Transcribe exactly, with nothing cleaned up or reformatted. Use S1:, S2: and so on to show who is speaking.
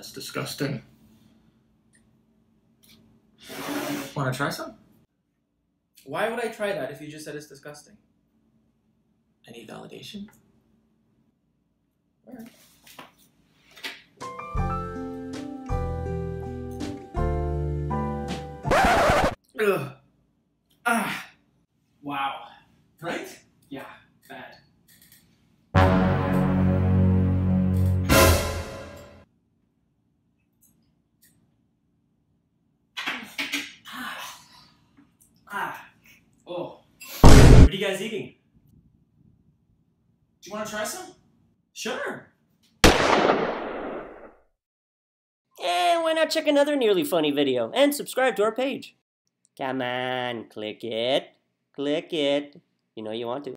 S1: That's disgusting. Want to try some?
S2: Why would I try that if you just said it's disgusting?
S1: Any validation?
S2: Alright. Ugh. Ah. Wow.
S1: Right?
S2: Yeah, bad. Ah. Ah. Oh.
S3: What are you guys eating?
S1: Do you want to try some?
S3: Sure. And why not check another nearly funny video and subscribe to our page? Come on, click it. Click it. You know you want to.